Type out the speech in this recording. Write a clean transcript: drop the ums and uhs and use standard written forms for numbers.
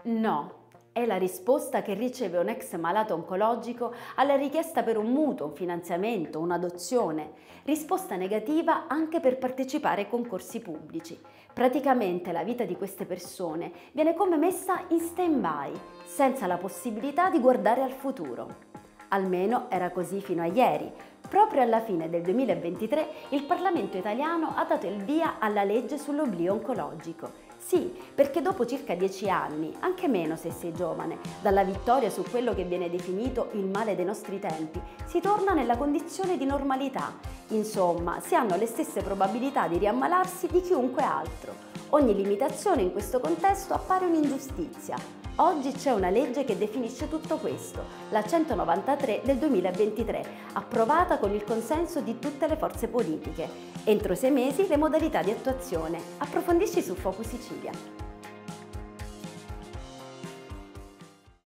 No, è la risposta che riceve un ex malato oncologico alla richiesta per un mutuo, un finanziamento, un'adozione. Risposta negativa anche per partecipare ai concorsi pubblici. Praticamente la vita di queste persone viene come messa in stand-by, senza la possibilità di guardare al futuro. Almeno era così fino a ieri. Proprio alla fine del 2023 il Parlamento italiano ha dato il via alla legge sull'oblio oncologico. Sì, perché dopo circa 10 anni, anche meno se sei giovane, dalla vittoria su quello che viene definito il male dei nostri tempi, si torna nella condizione di normalità. Insomma, si hanno le stesse probabilità di riammalarsi di chiunque altro. Ogni limitazione in questo contesto appare un'ingiustizia. Oggi c'è una legge che definisce tutto questo, la 193 del 2023, approvata con il consenso di tutte le forze politiche. Entro 6 mesi le modalità di attuazione. Approfondisci su Focus Sicilia.